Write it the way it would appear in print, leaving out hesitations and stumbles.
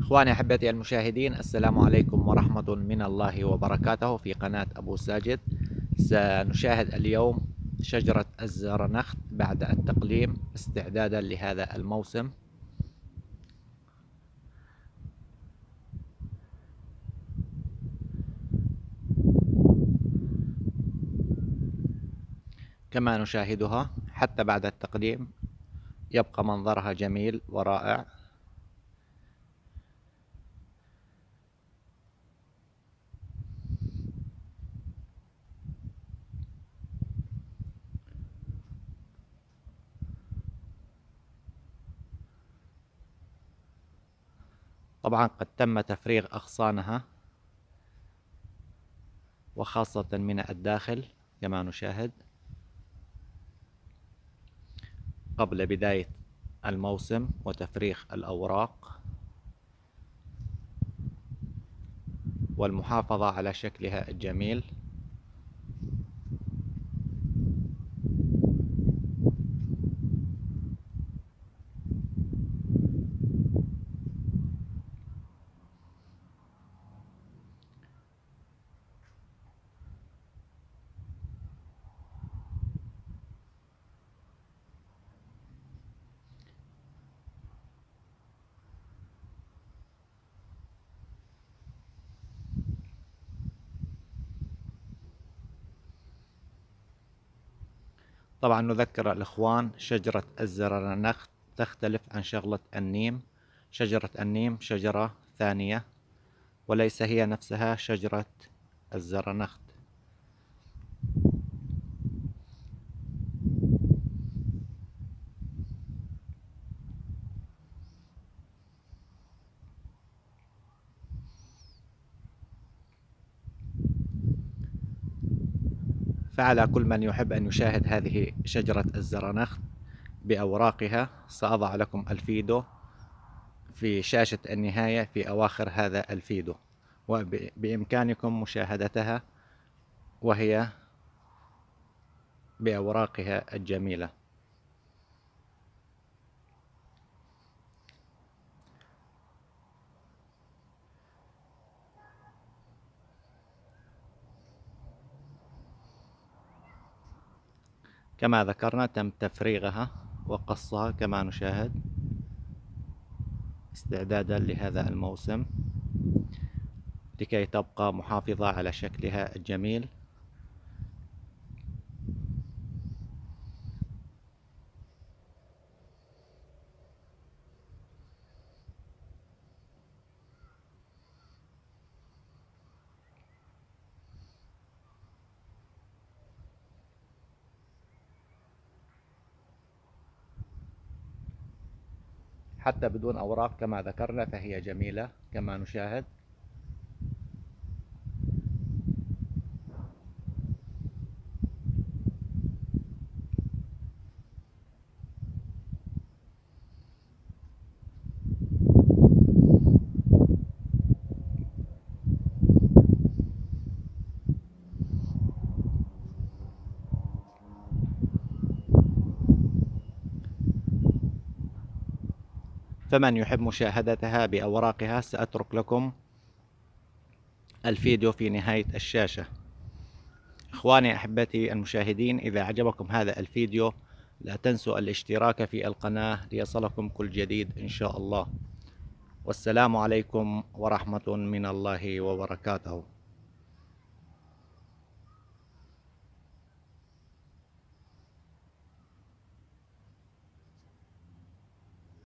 إخواني أحبتي المشاهدين، السلام عليكم ورحمة من الله وبركاته. في قناة أبو ساجد سنشاهد اليوم شجرة الزرنخت بعد التقليم استعدادا لهذا الموسم. كما نشاهدها حتى بعد التقليم يبقى منظرها جميل ورائع. طبعا قد تم تفريغ أغصانها وخاصة من الداخل كما نشاهد قبل بداية الموسم وتفريغ الأوراق والمحافظة على شكلها الجميل. طبعا نذكر الإخوان شجرة الزرنخت تختلف عن شجرة النيم. شجرة النيم شجرة ثانية وليس هي نفسها شجرة الزرنخت. فعلى كل من يحب أن يشاهد هذه شجرة الزرنخت بأوراقها سأضع لكم الفيديو في شاشة النهاية في أواخر هذا الفيديو، وبإمكانكم مشاهدتها وهي بأوراقها الجميلة. كما ذكرنا تم تفريغها وقصها كما نشاهد استعدادا لهذا الموسم لكي تبقى محافظة على شكلها الجميل. حتى بدون أوراق كما ذكرنا فهي جميلة كما نشاهد. فمن يحب مشاهدتها بأوراقها سأترك لكم الفيديو في نهاية الشاشة. إخواني أحبتي المشاهدين، إذا عجبكم هذا الفيديو لا تنسوا الاشتراك في القناة ليصلكم كل جديد إن شاء الله. والسلام عليكم ورحمة من الله وبركاته.